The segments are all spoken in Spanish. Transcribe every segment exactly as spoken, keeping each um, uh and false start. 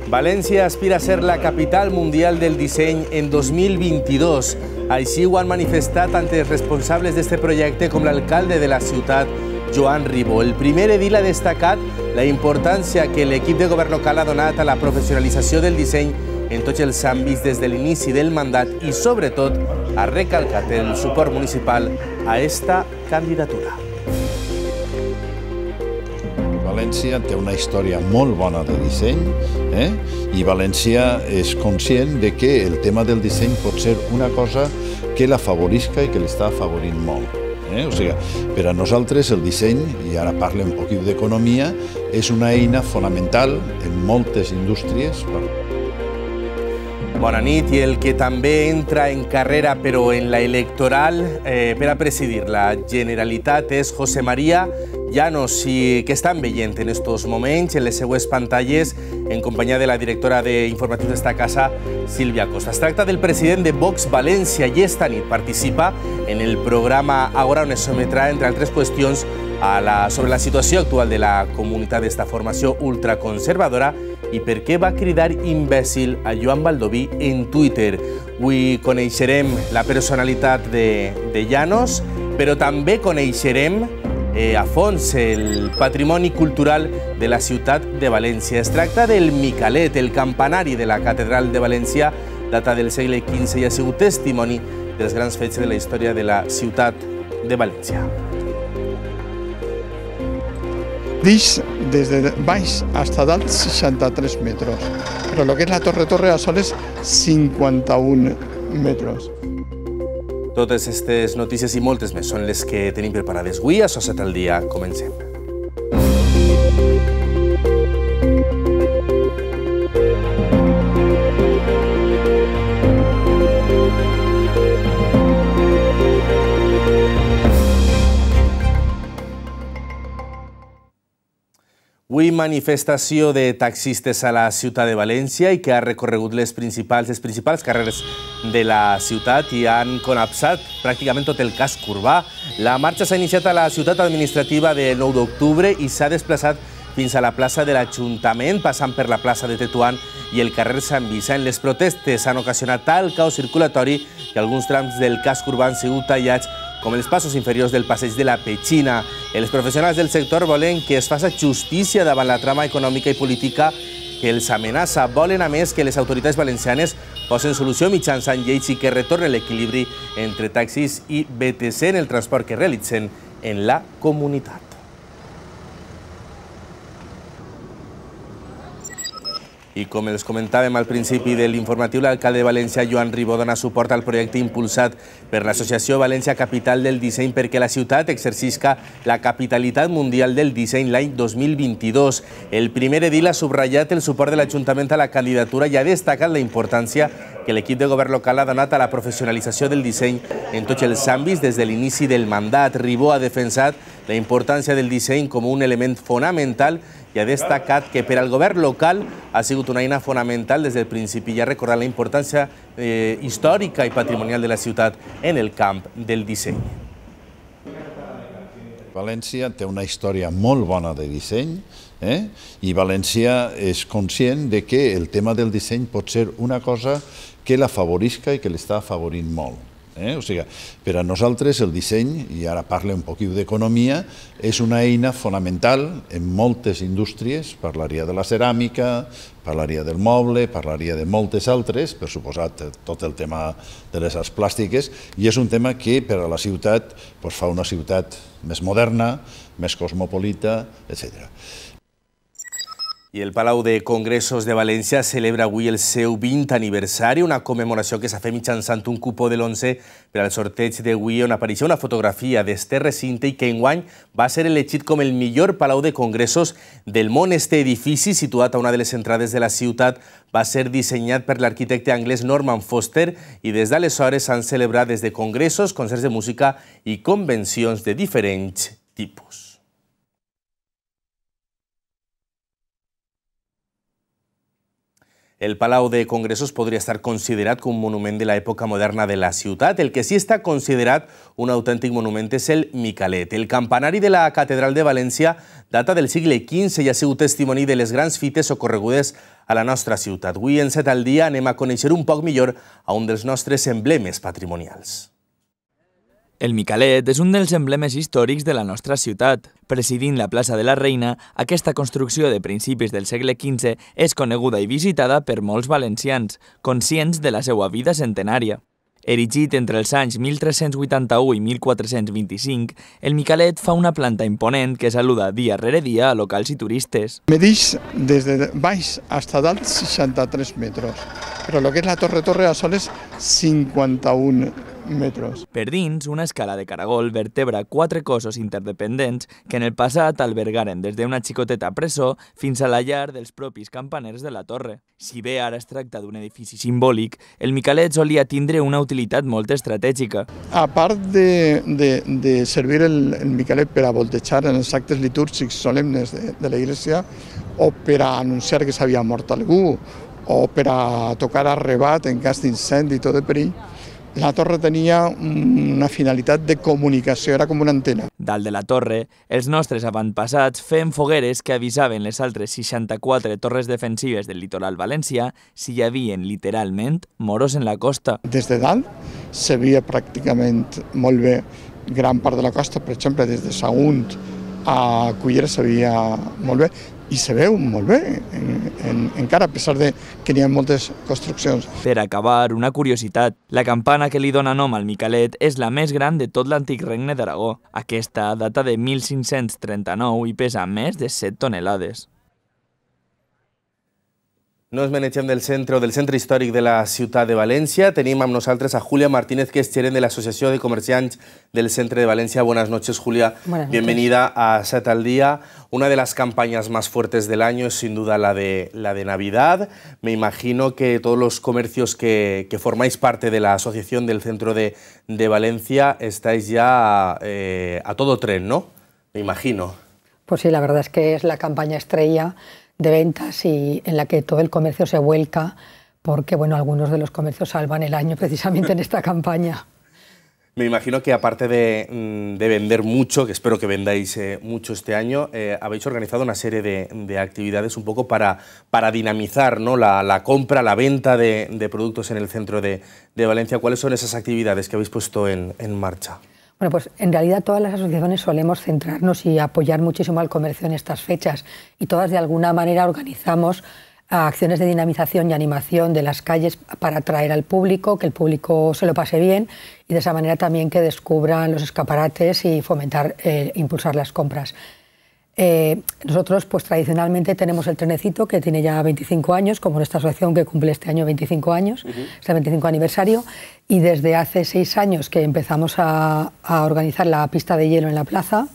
València aspira a ser la capital mundial del disseny en dos mil vint-i-dos. Així ho han manifestat ante els responsables d'este projecte com l'alcalde de la ciutat, Joan Ribó. El primer edil ha destacat la importància que l'equip de govern local ha donat a la professionalització del disseny en tots els àmbits des de l'inici del mandat i, sobretot, ha recalcat el suport municipal a esta candidatura. València té una història molt bona de disseny eh? i València és conscient de que el tema del disseny pot ser una cosa que l'afavorisca i que l'està afavorint molt. Eh? O sigui, per a nosaltres el disseny, i ara parlo un poquet d'economia, és una eina fonamental en moltes indústries. Bona nit, i el que també entra en carrera però en la electoral eh, per a presidir la Generalitat és José María Llanos, i que estan veient en estos moments en les seues pantalles en companyia de la directora d'informatius d'esta casa, Sílvia Costa. Es tracta del president de Vox València i esta nit participa en el programa Agora, on es sometrà, entre altres qüestions, a la, sobre la situació actual de la comunitat d'esta formació ultraconservadora i per què va cridar imbècil a Joan Baldoví en Twitter. Avui coneixerem la personalitat de, de Llanos, però també coneixerem eh, a fons el patrimoni cultural de la ciutat de València. Es tracta del Micalet, el campanari de la catedral de València, data del segle quinze i ha sigut testimoni dels grans fets de la història de la ciutat de València. Dix des de baix fins a dalt seixanta-tres metres, però el que és la torre torre a sols cinquanta-un metres. Totes aquestes notícies i moltes més són les que tenim preparades avui a Societat al Dia. Comencem. Avui manifestació de taxistes a la ciutat de València i que ha recorregut les principals, les principals carreres de la ciutat i han col·lapsat pràcticament tot el casc urbà. La marxa s'ha iniciat a la ciutat administrativa de nou d'octubre i s'ha desplaçat fins a la plaça de l'Ajuntament, passant per la plaça de Tetuán i el carrer Sant Vicent. Les protestes han ocasionat tal caos circulatori que alguns trams del casc urbà han sigut tallats, com els passos inferiors del passeig de la Petxina. Els professionals del sector volen que es faci justícia davant la trama econòmica i política que els amenaça. Volen, a més, que les autoritats valencianes posen solució mitjançant lleis i que retornen l'equilibri entre taxis i B T C en el transport que realitzen en la comunitat. I com els comentàvem al principi de l'informatiu, l'alcalde de València, Joan Ribó, dona suport al projecte impulsat per l'Associació València Capital del Disseny perquè la ciutat exercisca la capitalitat mundial del disseny l'any dos mil vint-i-dos. El primer edil ha subratllat el suport de l'Ajuntament a la candidatura i ha destacat la importància que l'equip de govern local ha donat a la professionalització del disseny en tots els àmbits des de l'inici del mandat. Ribó ha defensat la importància del disseny com un element fonamental i ha destacat que per al govern local ha sigut una eina fonamental des del principi i ha recordat la importància eh, històrica i patrimonial de la ciutat en el camp del disseny. València té una història molt bona de disseny eh? i València és conscient de que el tema del disseny pot ser una cosa que l'afavorisca i que l'està afavorint molt. Eh? O sigui, per a nosaltres el disseny, i ara parlo un poquet d'economia, és una eina fonamental en moltes indústries. Parlaria de la ceràmica, parlaria del moble, parlaria de moltes altres, per suposat tot el tema de les arts plàstiques, i és un tema que per a la ciutat fa una ciutat més moderna, més cosmopolita, etcètera. I el Palau de Congressos de València celebra avui el seu vint aniversari, una commemoració que s'ha fet mitjançant un cupó de l'onze per al sorteig d'avui, on apareixia una fotografia d'este recinte i que enguany va ser elegit com el millor Palau de Congressos del món. Este edifici, situat a una de les entrades de la ciutat, va ser dissenyat per l'arquitecte anglès Norman Foster i des d'aleshores s'han celebrat des de congressos, concerts de música i convencions de diferents tipus. El Palau de Congressos podria estar considerat com un monument de l'època moderna de la ciutat. El que sí està considerat un autèntic monument és el Micalet. El campanari de la Catedral de València data del segle quinze i ha sigut testimoni de les grans fites ocorregudes a la nostra ciutat. Avui, en Set al Dia, anem a conèixer un poc millor a un dels nostres emblemes patrimonials. El Micalet és un dels emblemes històrics de la nostra ciutat. Presidint la plaça de la Reina, aquesta construcció de principis del segle quinze és coneguda i visitada per molts valencians, conscients de la seva vida centenària. Erigit entre els anys mil tres-cents vuitanta-u i mil quatre-cents vint-i-cinc, el Micalet fa una planta imponent que saluda dia rere dia a locals i turistes. Medix des de baix hasta dalt seixanta-tres metres, però el que és la torre-torre a soles cinquanta-un metros. Per dins, una escala de caragol vertebra quatre cossos interdependents que en el passat albergaren des d'una xicoteta presó fins a la llar dels propis campaners de la torre. Si bé ara es tracta d'un edifici simbòlic, el Micalet solia tindre una utilitat molt estratègica. A part de, de, de servir el, el Micalet per a voltejar en els actes litúrgics solemnes de, de la Iglesia, o per a anunciar que s'havia mort algú, o per a tocar arrebat en cas d'incendi i tot de perill, la torre tenia una finalitat de comunicació, era com una antena. Dalt de la torre, els nostres avantpassats feien fogueres que avisaven les altres seixanta-quatre torres defensives del litoral valencià si hi havien, literalment, moros en la costa. Des de dalt se veia pràcticament molt bé gran part de la costa, per exemple, des de Sagunt a Cullera se veia molt bé, i se veu molt bé, en, en, encara a pesar de que n'hi ha moltes construccions. Per acabar, una curiositat. La campana que li dona nom al Micalet és la més gran de tot l'antic regne d'Aragó. Aquesta data de mil cinc-cents trenta-nou i pesa més de set tonelades. No ens manegem del centre o del centre històric de la ciutat de València. Tenim amb nosaltres a Julia Martínez, que es gerent de la Asociación de Comerciantes del Centre de Valencia. Buenas noches, Julia. Buenas noches. Bienvenida a Set al Día. Una de las campañas más fuertes del año es sin duda la de, la de Navidad. Me imagino que todos los comercios que, que formáis parte de la Asociación del Centro de, de Valencia estáis ya eh, a todo tren, ¿no? Me imagino. Pues sí, la verdad es que es la campaña estrella de ventas y en la que todo el comercio se vuelca, porque bueno, algunos de los comercios salvan el año precisamente en esta campaña. Me imagino que aparte de, de vender mucho, que espero que vendáis eh, mucho este año, eh, habéis organizado una serie de, de actividades un poco para, para dinamizar, ¿no?, la, la compra, la venta de, de productos en el centro de, de Valencia. ¿Cuáles son esas actividades que habéis puesto en, en marcha? Bueno, pues en realidad todas las asociaciones solemos centrarnos y apoyar muchísimo al comercio en estas fechas y todas de alguna manera organizamos acciones de dinamización y animación de las calles para atraer al público, que el público se lo pase bien y de esa manera también que descubran los escaparates y fomentar, eh, impulsar las compras. Eh, nosotros pues tradicionalmente tenemos el trenecito que tiene ya veinticinco años, como nuestra asociación que cumple este año veinticinco años, uh-huh. es el veinticinco aniversario, y desde hace seis años que empezamos a, a organizar la pista de hielo en la plaza,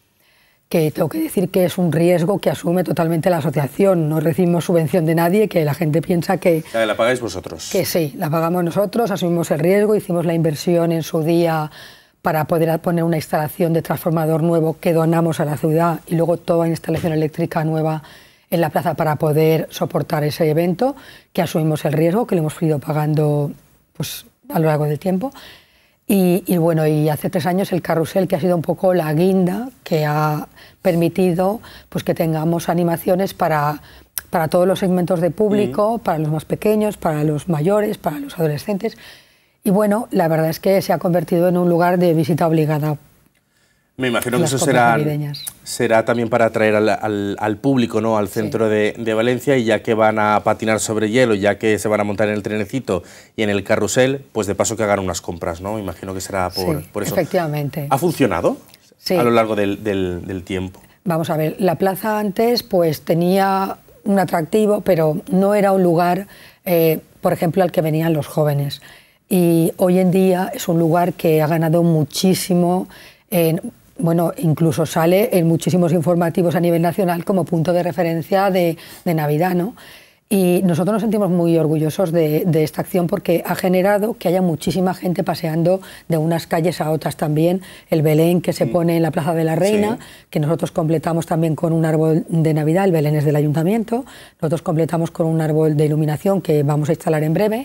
que tengo que decir que es un riesgo que asume totalmente la asociación, no recibimos subvención de nadie, que la gente piensa que... ¿La pagáis vosotros? Que sí, la pagamos nosotros, asumimos el riesgo, hicimos la inversión en su día para poder poner una instalación de transformador nuevo que donamos a la ciudad y luego toda instalación eléctrica nueva en la plaza para poder soportar ese evento, que asumimos el riesgo, que lo hemos ido pagando pues, a lo largo del tiempo. Y, y bueno, y hace tres años el carrusel, que ha sido un poco la guinda que ha permitido pues, que tengamos animaciones para, para todos los segmentos de público, mm. para los más pequeños, para los mayores, para los adolescentes. Y bueno, la verdad es que se ha convertido en un lugar de visita obligada. Me imagino que eso será, será también para atraer al, al, al público, ¿no?, al centro sí. de, de Valencia, y ya que van a patinar sobre hielo, ya que se van a montar en el trenecito y en el carrusel, pues de paso que hagan unas compras, ¿no? Me imagino que será por, sí, por eso. Efectivamente. ¿Ha funcionado sí. a lo largo del, del, del tiempo? Vamos a ver, la plaza antes pues tenía un atractivo, pero no era un lugar, eh, por ejemplo, al que venían los jóvenes. Y hoy en día es un lugar que ha ganado muchísimo, en, bueno, incluso sale en muchísimos informativos a nivel nacional como punto de referencia de, de Navidad, ¿no? Y nosotros nos sentimos muy orgullosos de, de esta acción porque ha generado que haya muchísima gente paseando de unas calles a otras. También el Belén que se pone en la Plaza de la Reina, sí, que nosotros completamos también con un árbol de Navidad, el Belén es del Ayuntamiento, nosotros completamos con un árbol de iluminación que vamos a instalar en breve.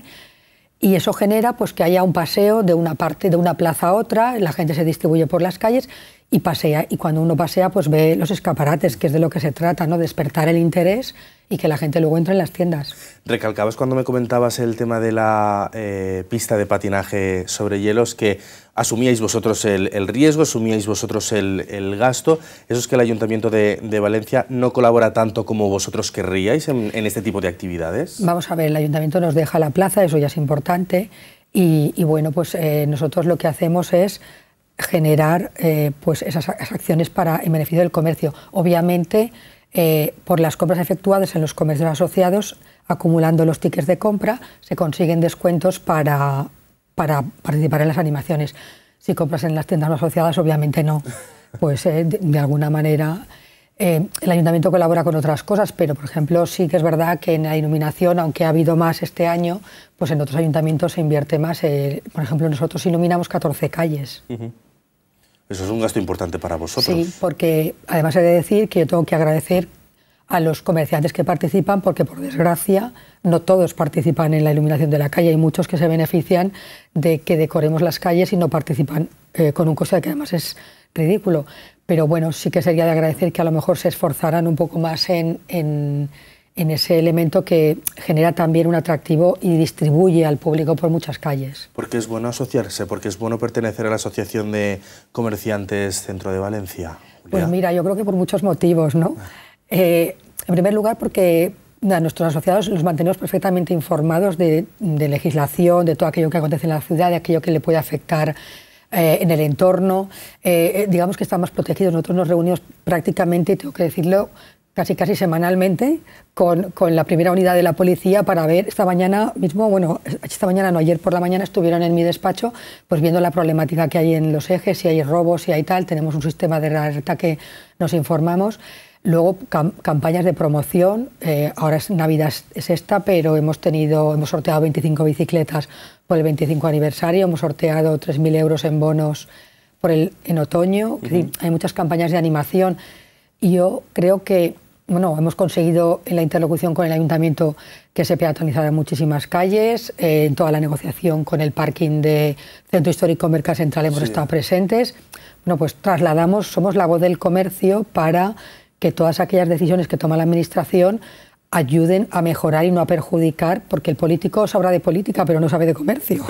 Y eso genera pues, que haya un paseo de una parte, de una plaza a otra, la gente se distribuye por las calles y pasea. Y cuando uno pasea, pues ve los escaparates, que es de lo que se trata, ¿no? Despertar el interés y que la gente luego entre en las tiendas. Recalcabas cuando me comentabas el tema de la eh, pista de patinaje sobre hielos, que asumíais vosotros el, el riesgo, asumíais vosotros el, el gasto. Eso es que el Ayuntamiento de, de Valencia no colabora tanto como vosotros querríais en, en este tipo de actividades. Vamos a ver, el Ayuntamiento nos deja la plaza, eso ya es importante, y, y bueno, pues eh, nosotros lo que hacemos es generar eh, pues esas, esas acciones para, en beneficio del comercio. Obviamente, eh, por las compras efectuadas en los comercios asociados, acumulando los tickets de compra, se consiguen descuentos para, para participar en las animaciones. Si compras en las tiendas no asociadas, obviamente no. Pues eh, de, de alguna manera eh, el Ayuntamiento colabora con otras cosas, pero por ejemplo sí que es verdad que en la iluminación, aunque ha habido más este año, pues en otros ayuntamientos se invierte más. Eh, por ejemplo, nosotros iluminamos catorce calles. Uh-huh. Eso es un gasto importante para vosotros. Sí, porque además he de decir que yo tengo que agradecer a los comerciantes que participan, porque por desgracia no todos participan en la iluminación de la calle. Hay muchos que se benefician de que decoremos las calles y no participan eh, con un coste que además es ridículo. Pero bueno, sí que sería de agradecer que a lo mejor se esforzaran un poco más en, en, en ese elemento que genera también un atractivo y distribuye al público por muchas calles. Porque es bueno asociarse, porque es bueno pertenecer a la Asociación de Comerciantes Centro de Valencia. Julia. Pues mira, yo creo que por muchos motivos, ¿no? Eh, en primer lugar, porque a nuestros asociados los mantenemos perfectamente informados de, de legislación, de todo aquello que acontece en la ciudad, de aquello que le puede afectar eh, en el entorno. Eh, digamos que estamos protegidos. Nosotros nos reunimos prácticamente, tengo que decirlo, casi casi semanalmente con, con la primera unidad de la policía para ver, esta mañana mismo, bueno, esta mañana no, ayer por la mañana estuvieron en mi despacho pues viendo la problemática que hay en los ejes, si hay robos, si hay tal, tenemos un sistema de alerta que nos informamos. Luego cam campañas de promoción, eh, ahora es Navidad es esta, pero hemos tenido, hemos sorteado veinticinco bicicletas por el veinticinco aniversario, hemos sorteado tres mil euros en bonos por el, en otoño. Uh-huh. Sí, hay muchas campañas de animación y yo creo que bueno, hemos conseguido en la interlocución con el Ayuntamiento que se peatonizaran muchísimas calles, eh, en toda la negociación con el parking de Centro Histórico Mercat Central hemos sí. estado presentes. Bueno, pues trasladamos, somos la voz del comercio para que todas aquellas decisiones que toma la Administración ayuden a mejorar y no a perjudicar, porque el político sabrá de política, pero no sabe de comercio.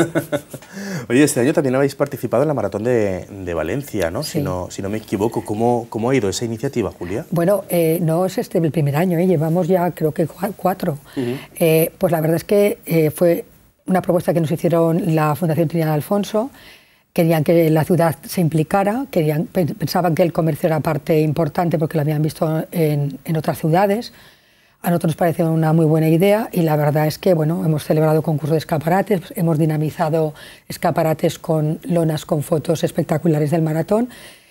Oye, este año también habéis participado en la Maratón de, de Valencia, ¿no? Sí. Si no, si no me equivoco. ¿Cómo, cómo ha ido esa iniciativa, Julia? Bueno, eh, no es este el primer año, ¿eh? Llevamos ya creo que cuatro. Uh-huh. eh, pues la verdad es que eh, fue una propuesta que nos hicieron la Fundación Trinidad Alfonso. Querían que la ciudad se implicara, querían, pensaban que el comercio era parte importante porque lo habían visto en, en otras ciudades. A nosotros nos pareció una muy buena idea y la verdad es que bueno, hemos celebrado concurso de escaparates, hemos dinamizado escaparates con lonas con fotos espectaculares del maratón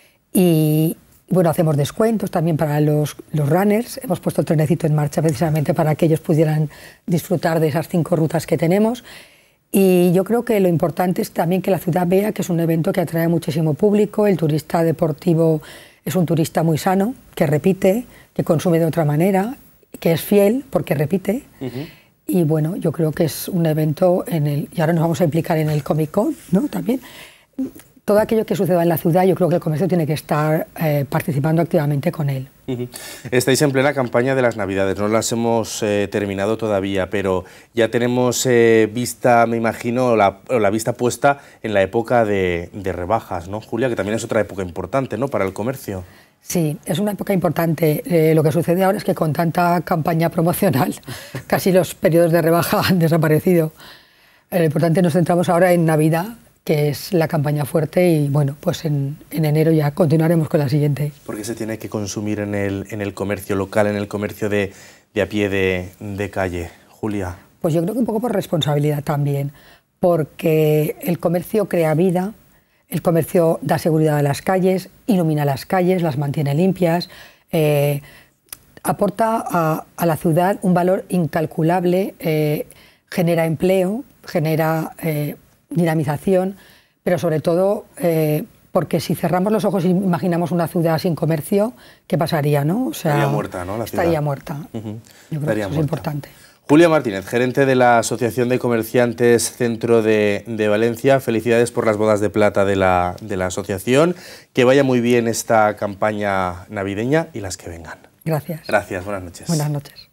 y bueno, hacemos descuentos también para los, los runners. Hemos puesto el trenecito en marcha precisamente para que ellos pudieran disfrutar de esas cinco rutas que tenemos. Y yo creo que lo importante es también que la ciudad vea que es un evento que atrae muchísimo público. El turista deportivo es un turista muy sano, que repite, que consume de otra manera, que es fiel porque repite. Uh-huh. Y bueno, yo creo que es un evento en el... Y ahora nos vamos a implicar en el Comic Con, ¿no? También. Todo aquello que suceda en la ciudad, yo creo que el comercio tiene que estar eh, participando activamente con él. Uh-huh. Estáis en plena campaña de las Navidades, no las hemos eh, terminado todavía, pero ya tenemos eh, vista, me imagino, la, la vista puesta en la época de, de rebajas, ¿no, Julia? Que también es otra época importante, ¿no?, para el comercio. Sí, es una época importante. Eh, lo que sucede ahora es que con tanta campaña promocional, casi los periodos de rebaja han desaparecido. Eh, lo importante nos centramos ahora en Navidad, que es la campaña fuerte y bueno, pues en, en enero ya continuaremos con la siguiente. ¿Por qué se tiene que consumir en el, en el comercio local, en el comercio de, de a pie de, de calle, Julia? Pues yo creo que un poco por responsabilidad también, porque el comercio crea vida, el comercio da seguridad a las calles, ilumina las calles, las mantiene limpias, eh, aporta a, a la ciudad un valor incalculable, eh, genera empleo, genera eh, dinamización, pero sobre todo eh, porque si cerramos los ojos y imaginamos una ciudad sin comercio, ¿qué pasaría, no? O sea, estaría muerta, ¿no? La ciudad. Estaría muerta. Uh-huh. Yo creo estaría que eso muerta. es importante. Julia Martínez, gerente de la Asociación de Comerciantes Centro de, de Valencia, felicidades por las bodas de plata de la, de la asociación, que vaya muy bien esta campaña navideña y las que vengan. Gracias. Gracias, buenas noches. Buenas noches.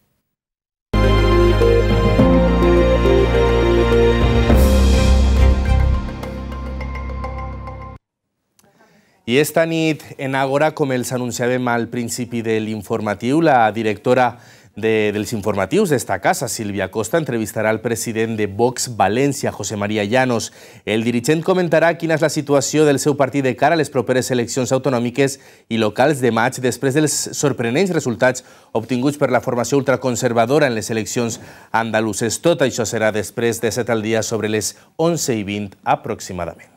I esta nit en Àgora, com els anunciàvem al principi de l'informatiu, la directora de, dels informatius d'esta casa, Sílvia Costa, entrevistarà el president de Vox València, José María Llanos. El dirigent comentarà quina és la situació del seu partit de cara a les properes eleccions autonòmiques i locals de maig després dels sorprenents resultats obtinguts per la formació ultraconservadora en les eleccions andaluses. Tot això serà després de set al dia sobre les onze i vint aproximadament.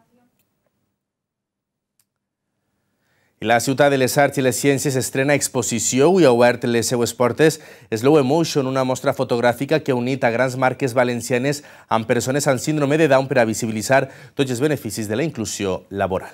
La ciutat de les Arts i les Ciències estrena exposició i ha obert les seues portes Slow Emotion, una mostra fotogràfica que ha unit a grans marques valencianes amb persones amb síndrome de Down per a visibilitzar tots els beneficis de la inclusió laboral.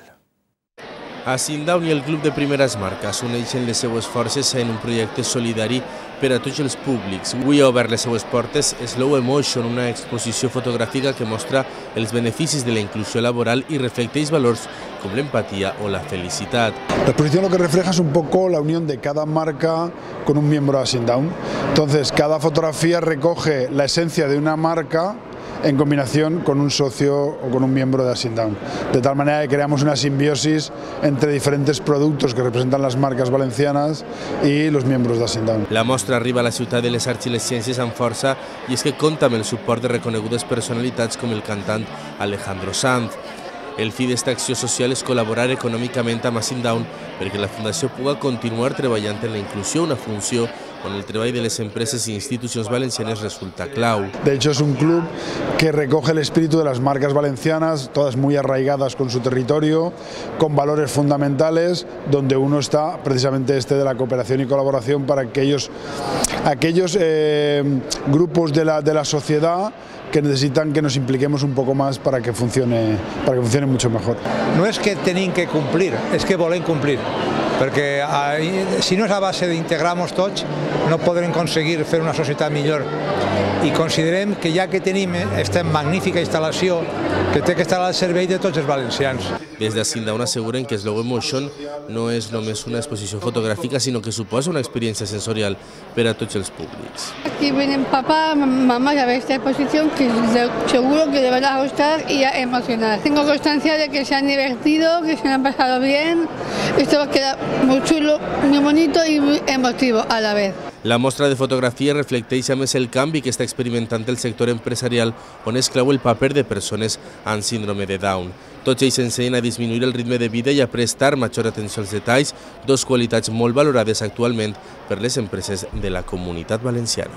A Sindown i el Club de Primeres Marques uneixen les seues forces en un projecte solidari per a tots els públics. Avui ha obert les seues portes Slow Emotion, una exposició fotogràfica que mostra els beneficis de la inclusió laboral i reflecteix valors como la empatía o la felicidad. La exposición lo que refleja es un poco la unión de cada marca con un miembro de Sindown. Entonces, cada fotografía recoge la esencia de una marca en combinación con un socio o con un miembro de Sindown. De tal manera que creamos una simbiosis entre diferentes productos que representan las marcas valencianas y los miembros de Sindown. La mostra arriba a la ciutat de les Arts i les Ciències amb força i és que compta amb el suport de reconegudes personalitats com el cantant Alejandro Sanz. El fi d'esta acció social és col·laborar econòmicament amb Sindown perquè la Fundació pugui continuar treballant en la inclusió, una funció on el treball de les empreses i institucions valencianes resulta clau. De hecho, es un club que recoge el espíritu de las marcas valencianas, todas muy arraigadas con su territorio, con valores fundamentales, donde uno está precisamente este de la cooperación y colaboración para aquellos, aquellos eh, grupos de la, de la sociedad que necesitan que nos impliquemos un poco más para que funcione, para que funcione mucho mejor. No és que tenim que complir, és que volem complir, perquè si no és a base d'integrar-nos tots no podrem aconseguir fer una societat millor. I considerem que ja que tenim aquesta magnífica instal·lació que té que estar al servei de tots els valencians. Des de Sindown asseguren que Slow Emotion no és només una exposició fotogràfica, sinó que suposa una experiencia sensorial per a tots els públics. Aquí vienen papá, mamá a ver esta exposición que seguro que le van a gustar y a emocionar. Tengo constancia de que se han divertido, que se han pasado bien. Esto va a quedar muy chulo, muy bonito y muy emotivo a la vez. La mostra de fotografia reflecteix a més el canvi que està experimentant el sector empresarial on es clau el paper de persones amb síndrome de Down. Tots ells ensenyen a disminuir el ritme de vida i a prestar major atenció als detalls, dos qualitats molt valorades actualment per les empreses de la Comunitat Valenciana.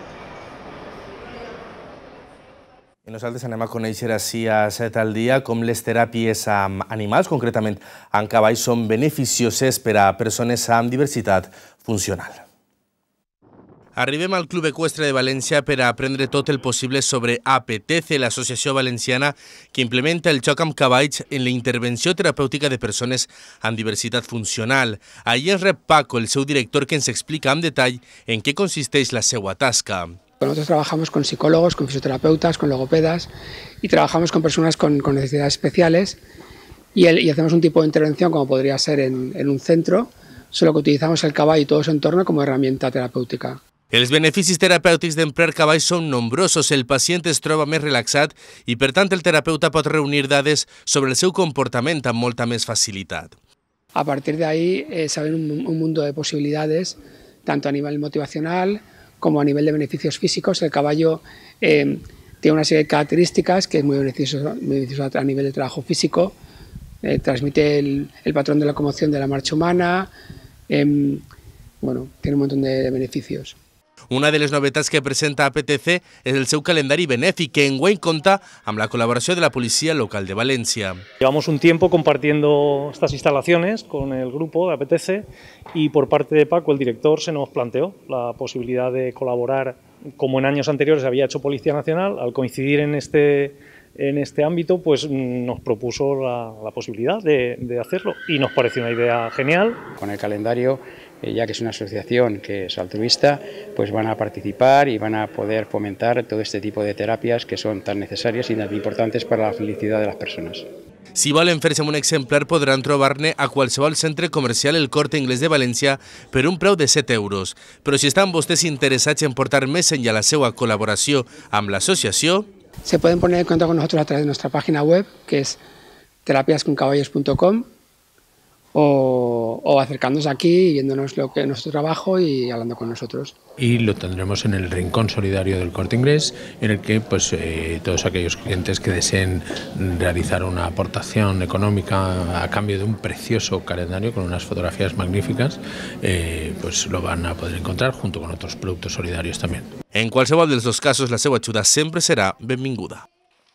I nosaltres anem a conèixer així a set al dia com les teràpies amb animals, concretament amb cavalls, són beneficioses per a persones amb diversitat funcional. Arribem al Club Eqüestre de València per a aprendre tot el possible sobre Apetece, l'associació valenciana que implementa el joc amb cavalls en la intervenció terapèutica de persones amb diversitat funcional. Ahí ens rep Paco, el seu director, que ens explica amb detall en què consisteix la seva tasca. Nosotros trabajamos con psicólogos, con fisioterapeutas, con logopedas y trabajamos con personas con, con necesidades especiales y, el, y hacemos un tipo de intervención como podría ser en, en un centro, solo que utilizamos el caballo y todo su entorno como herramienta terapèutica. Els beneficis terapèutics d'emprar cavalls són nombrosos, el pacient es troba més relaxat i per tant el terapeuta pot reunir dades sobre el seu comportament amb molta més facilitat. A partir de ahí eh, se abre un, un mundo de posibilidades, tanto a nivel motivacional como a nivel de beneficios físicos. El caballo eh, tiene una serie de características que es muy beneficioso, beneficioso a nivel de trabajo físico, eh, transmite el, el patrón de locomoción de la marcha humana, eh, bueno, tiene un montón de, de beneficios. Una de les novetats que presenta A P T C és el seu calendari benèfic, que enguany compta amb la col·laboració de la Policia Local de Valencia. Llevamos un tiempo compartiendo estas instalaciones con el grupo de A P T C y por parte de Paco, el director, se nos planteó la posibilidad de colaborar como en años anteriores había hecho Policía Nacional. Al coincidir en este, en este ámbito, pues nos propuso la, la posibilidad de, de hacerlo y nos pareció una idea genial. Con el calendario, eh, ya que es una asociación que es altruista, pues van a participar y van a poder fomentar todo este tipo de terapias que son tan necesarias y tan importantes para la felicidad de las personas. Si volen fer-se amb un exemplar, podran trobar-ne a qualsevol centre comercial El Corte Inglés de València per un preu de set euros. Però si estan vostès interessats en portar més enllà la seva col·laboració amb l'associació... Se pueden poner en contacto con nosotros a través de nuestra página web, que es terapias con caballos punto com, o, o acercándose aquí y viéndonos lo que es nuestro trabajo y hablando con nosotros. Y lo tendremos en el Rincón Solidario del Corte Inglés, en el que pues, eh, todos aquellos clientes que deseen realizar una aportación económica a cambio de un precioso calendario con unas fotografías magníficas, eh, pues lo van a poder encontrar junto con otros productos solidarios también. En qualsevol dels dos casos, la seva ajuda sempre serà benvinguda.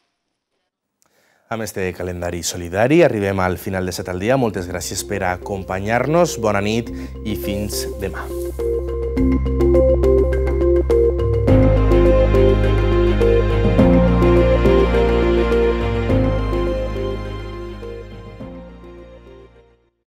Amb este calendari solidari arribem al final de Set al Dia. Moltes gràcies per acompanyar-nos, bona nit i fins demà.